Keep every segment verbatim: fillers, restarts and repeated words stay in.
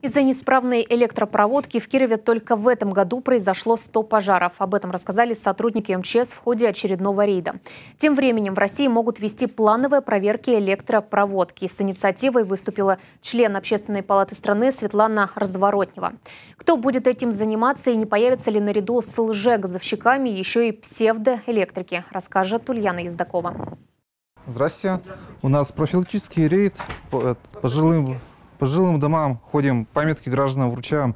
Из-за неисправной электропроводки в Кирове только в этом году произошло сто пожаров. Об этом рассказали сотрудники эм че эс в ходе очередного рейда. Тем временем в России могут вести плановые проверки электропроводки. С инициативой выступила член Общественной палаты страны Светлана Разворотнева. Кто будет этим заниматься и не появится ли наряду с лже-газовщиками еще и псевдоэлектрики, расскажет Ульяна Ездакова. Здравствуйте. У нас профилактический рейд по, по жилым По жилым домам ходим, памятки гражданам вручаем.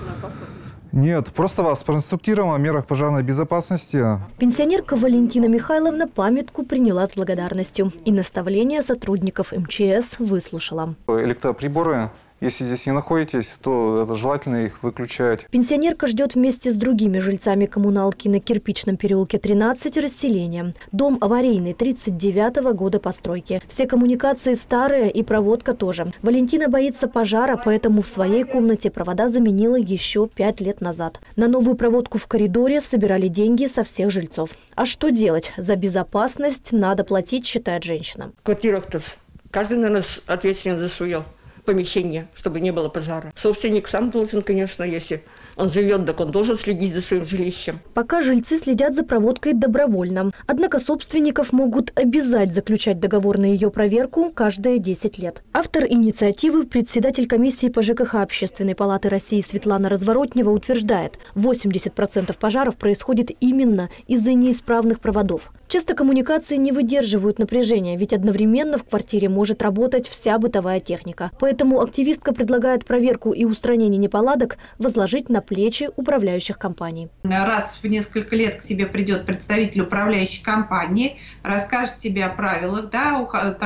Нет, просто вас проинструктируем о мерах пожарной безопасности. Пенсионерка Валентина Михайловна памятку приняла с благодарностью и наставления сотрудников эм че эс выслушала. Электроприборы, если здесь не находитесь, то это желательно их выключать. Пенсионерка ждет вместе с другими жильцами коммуналки на Кирпичном переулке тринадцать расселения. Дом аварийный, тридцать девятого года постройки. Все коммуникации старые и проводка тоже. Валентина боится пожара, поэтому в своей комнате провода заменила еще пять лет назад. На новую проводку в коридоре собирали деньги со всех жильцов. А что делать? За безопасность надо платить, считает женщина. В квартирах-то каждый, наверное, ответственен за свое помещение, чтобы не было пожара. Собственник сам должен, конечно, если он живет, так он должен следить за своим жилищем. Пока жильцы следят за проводкой добровольно. Однако собственников могут обязать заключать договор на ее проверку каждые десять лет. Автор инициативы, председатель комиссии по жэ ка ха Общественной палаты России Светлана Разворотнева утверждает, восемьдесят процентов пожаров происходит именно из-за неисправных проводов. Часто коммуникации не выдерживают напряжения, ведь одновременно в квартире может работать вся бытовая техника. Поэтому активистка предлагает проверку и устранение неполадок возложить на плечи управляющих компаний. Раз в несколько лет к тебе придет представитель управляющей компании, расскажет тебе о правилах, да,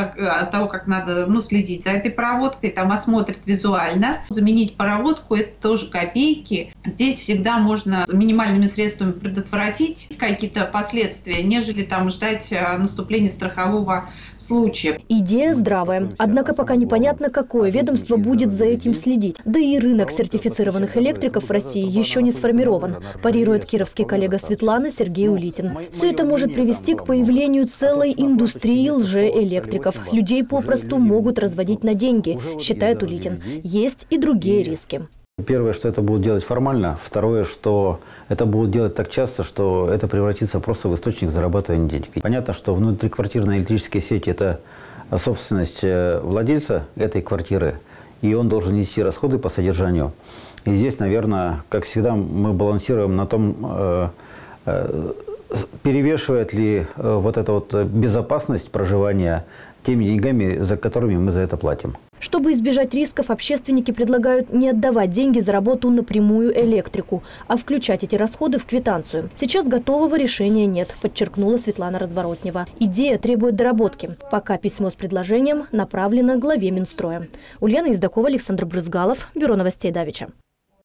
о того, как надо ну, следить за этой проводкой, там осмотрит визуально. Заменить проводку – это тоже копейки. Здесь всегда можно минимальными средствами предотвратить какие-то последствия, нежели там ждать наступления страхового случая. Идея здравая. Однако пока непонятно, какое ведомство будет за этим следить. Да и рынок сертифицированных электриков в России еще не сформирован, парирует кировский коллега Светланы Сергей Улитин. Все это может привести к появлению целой индустрии лжеэлектриков. Людей попросту могут разводить на деньги, считает Улитин. Есть и другие риски. Первое, что это будут делать формально. Второе, что это будут делать так часто, что это превратится просто в источник зарабатывания денег. Понятно, что внутриквартирные электрические сети – это собственность владельца этой квартиры, и он должен нести расходы по содержанию. И здесь, наверное, как всегда, мы балансируем на том, перевешивает ли вот эта вот безопасность проживания теми деньгами, за которыми мы за это платим. Чтобы избежать рисков, общественники предлагают не отдавать деньги за работу напрямую электрику, а включать эти расходы в квитанцию. Сейчас готового решения нет, подчеркнула Светлана Разворотнева. Идея требует доработки. Пока письмо с предложением направлено главе Минстроя. Ульяна Ездакова, Александр Брызгалов, Бюро новостей Давича.